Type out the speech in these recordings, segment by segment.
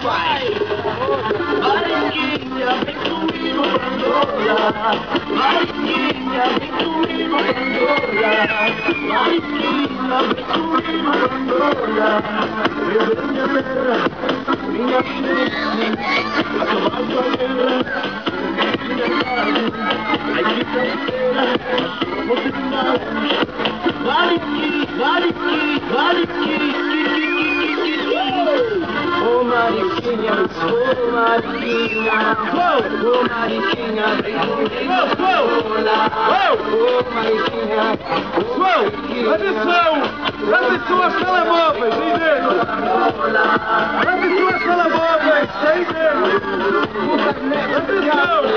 faz. Mariquinha, vem comigo pra Angola. Mariquinha, vem comigo pra Angola. Mariquinha, vem comigo pra Angola. Eu venho minha terra, minha filha, acabar com a guerra. Ai que tranqueira, você sabe. Oh Mariquinha, vem comigo. Oh Mariquinha, Atenção! Atenção aos telemóveis, aí dentro! Atenção aos telemóveis, aí dentro! Atenção!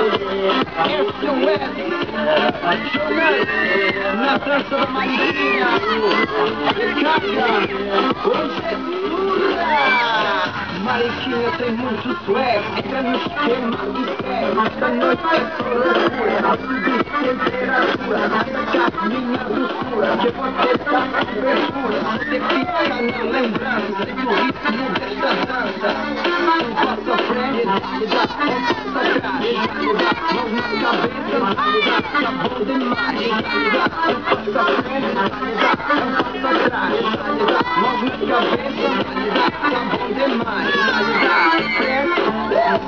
Na dança da Mariquinha, carga, hoje é dura. Mariquinha tem muito swag, entra no esquema e segue. Esta noite é só loucura, subir temperatura, sacar minha doçura, que você tá na abertura, você fica na lembrança, segue o ritmo desta dança. Um passo à frente, dá, um passo atrás, dá, mãos na cabeça, dá, tá bom demais, dá, um passo à frente, dá, um passo atrás, dá, mãos na cabeça, dá, tá bom demais, dá, frente, trás,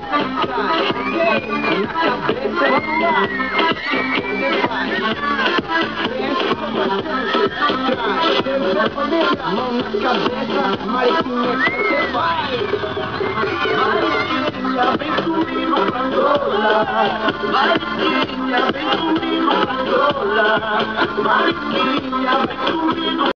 na cabeça, dá, você faz, frente, trás, mão na cabeça, Mariquinha, que você faz? Mariquinha, vem comigo pra Angola. Mariquinha, vem comigo pra Angola. Mariquinha, vem comigo.